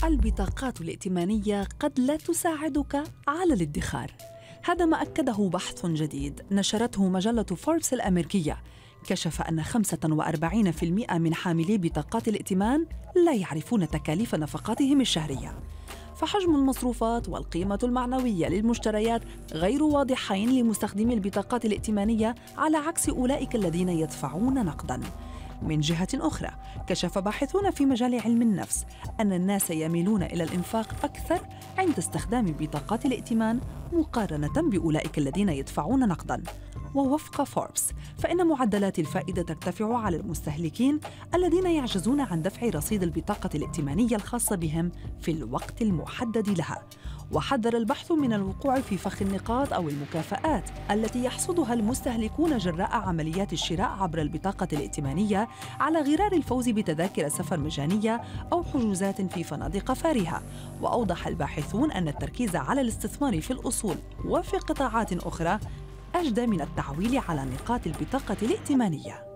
البطاقات الائتمانية قد لا تساعدك على الادخار. هذا ما أكده بحث جديد نشرته مجلة فوربس الأمريكية، كشف أن 45% من حاملي بطاقات الائتمان لا يعرفون تكاليف نفقاتهم الشهرية. فحجم المصروفات والقيمة المعنوية للمشتريات غير واضحين لمستخدمي البطاقات الائتمانية على عكس أولئك الذين يدفعون نقداً. من جهة أخرى، كشف باحثون في مجال علم النفس أن الناس يميلون إلى الإنفاق أكثر عند استخدام بطاقات الائتمان مقارنة بأولئك الذين يدفعون نقداً. ووفق فوربس، فإن معدلات الفائدة ترتفع على المستهلكين الذين يعجزون عن دفع رصيد البطاقة الائتمانية الخاصة بهم في الوقت المحدد لها. وحذر البحث من الوقوع في فخ النقاط أو المكافآت التي يحصدها المستهلكون جراء عمليات الشراء عبر البطاقة الائتمانية على غرار الفوز بتذاكر سفر مجانية أو حجوزات في فنادق فارهة. وأوضح الباحثون أن التركيز على الاستثمار في الأصول وفي قطاعات أخرى أجدى من التعويل على نقاط البطاقة الائتمانية.